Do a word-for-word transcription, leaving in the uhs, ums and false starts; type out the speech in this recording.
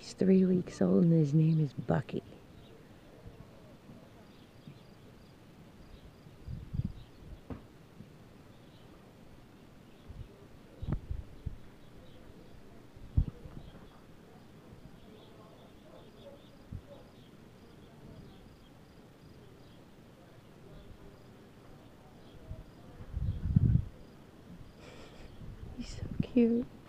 He's three weeks old and his name is Bucky. He's so cute.